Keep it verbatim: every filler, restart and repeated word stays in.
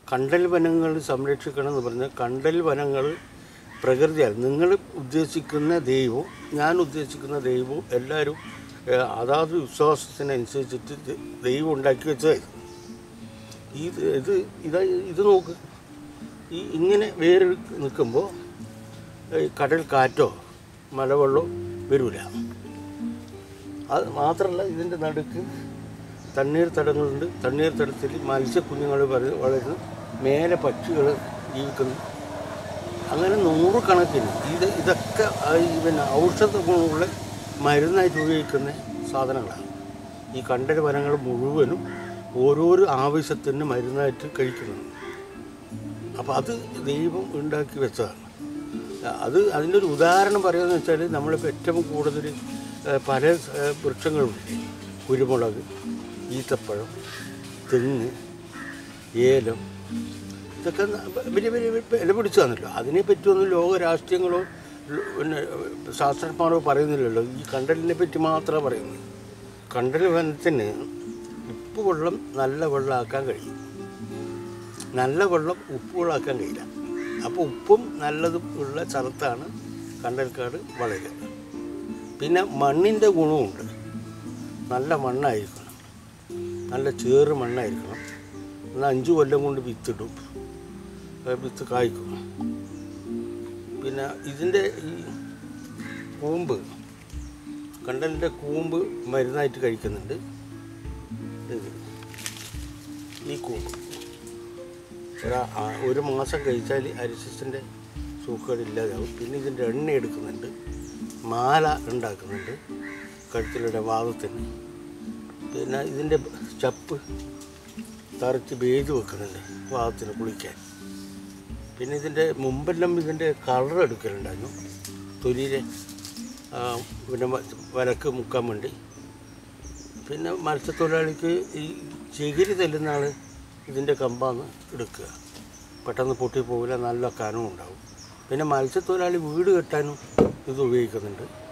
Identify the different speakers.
Speaker 1: കണ്ടൽ വനങ്ങൾ സംരക്ഷിക്കണം എന്ന് പറഞ്ഞാൽ കണ്ടൽ വനങ്ങൾ പ്രകൃതിയാണ്. നിങ്ങൾ ഉദ്ദേശിക്കുന്ന ദൈവവും ഞാൻ ഉദ്ദേശിക്കുന്ന ദൈവവും എല്ലാവരും അതാത് വിശ്വാസത്തിനനുസരിച്ചിട്ട് ദൈവം ഉണ്ടാക്കി വെച്ചതായിരുന്നു. ഇത് ഇത് ഇതാ ഇത് നോക്ക്, ഈ ഇങ്ങനെ വേര് നിൽക്കുമ്പോൾ കടൽ കാറ്റോ മലവെള്ളമോ വരില്ല. അത് മാത്രമല്ല, ഇതിൻ്റെ നടുക്ക് തണ്ണീർത്തടങ്ങളുണ്ട്. തണ്ണീർത്തടത്തിൽ മത്സ്യക്കുഞ്ഞുങ്ങൾ വളരുന്നു, മേലെ പക്ഷികൾ ജീവിക്കുന്നു. അങ്ങനെ നൂറുകണക്കിന് ഇത് ഇതൊക്കെ പിന്നെ ഔഷധ ഗുണമുള്ള മരുന്നായിട്ട് ഉപയോഗിക്കുന്ന സാധനങ്ങളാണ്. ഈ കണ്ടൽ വനങ്ങൾ മുഴുവനും ഓരോരോ ആവശ്യത്തിന് മരുന്നായിട്ട് കഴിക്കുന്നത്. അപ്പോൾ അത് ദൈവം ഉണ്ടാക്കി വെച്ചതാണ്. അത് അതിൻ്റെ ഒരു ഉദാഹരണം പറയുകയെന്ന് വെച്ചാൽ, നമ്മളിപ്പോൾ ഏറ്റവും കൂടുതൽ പല വൃക്ഷങ്ങളുണ്ട്. കുരുമുളക്, ഈത്തപ്പഴം, തെങ്ങ്, ഏലം, ഇതൊക്കെ വലിയ വലിയ വില പിടിച്ചതാണല്ലോ. അതിനെപ്പറ്റിയൊന്നും ലോക രാഷ്ട്രീയങ്ങളോ പിന്നെ ശാസ്ത്രജ്ഞന്മാരോ പറയുന്നില്ലല്ലോ. ഈ കണ്ടലിനെ പറ്റി മാത്രമേ പറയുന്നത്. കണ്ടൽ വനത്തിന് ഉപ്പ് വെള്ളം നല്ല വെള്ളമാക്കാൻ കഴിയും, നല്ല വെള്ളം ഉപ്പ് വെള്ളമാക്കാൻ കഴിയില്ല. അപ്പോൾ ഉപ്പും നല്ലതും ഉള്ള സ്ഥലത്താണ് കണ്ടൽക്കാട് വളരുക. പിന്നെ മണ്ണിൻ്റെ ഗുണമുണ്ട്. നല്ല മണ്ണായിരിക്കണം, നല്ല ചേറ് മണ്ണായിരിക്കണം. എന്നാൽ അഞ്ച് കൊല്ലം കൊണ്ട് വിത്തിടും, വിത്ത് കായ്ക്കും. പിന്നെ ഇതിൻ്റെ ഈ കൂമ്പ്, കണ്ടലിൻ്റെ കൂമ്പ് മരുന്നായിട്ട് കഴിക്കുന്നുണ്ട്. ഇത് ഈ കൂമ്പ് ഒരു മാസം കഴിച്ചാൽ അരിസിൻ്റെ സൂക്കേടില്ലാതാവും. പിന്നെ ഇതിൻ്റെ എണ്ണ എടുക്കുന്നുണ്ട്, മാല ഉണ്ടാക്കുന്നുണ്ട് കഴുത്തിലൂടെ വാദത്തിന്. പിന്നെ ഇതിൻ്റെ ചപ്പ് തറച്ച് വേദി വെക്കുന്നുണ്ട് വാദത്തിന് കുളിക്കാൻ. പിന്നെ ഇതിൻ്റെ മുമ്പെല്ലാം ഇതിൻ്റെ കളർ എടുക്കലുണ്ടായിരുന്നു, തൊലിയിലെ പിന്നെ വലക്ക് മുക്കാൻ വേണ്ടി. പിന്നെ മത്സ്യത്തൊഴിലാളിക്ക് ഈ ചകിരി തല്ലുന്ന ആൾ ഇതിൻ്റെ കമ്പാന്ന് എടുക്കുക, പെട്ടെന്ന് പൊട്ടി പോകില്ല, നല്ല കനവും ഉണ്ടാവും. പിന്നെ മത്സ്യത്തൊഴിലാളി വീട് കെട്ടാനും ഇത് ഉപയോഗിക്കുന്നുണ്ട്.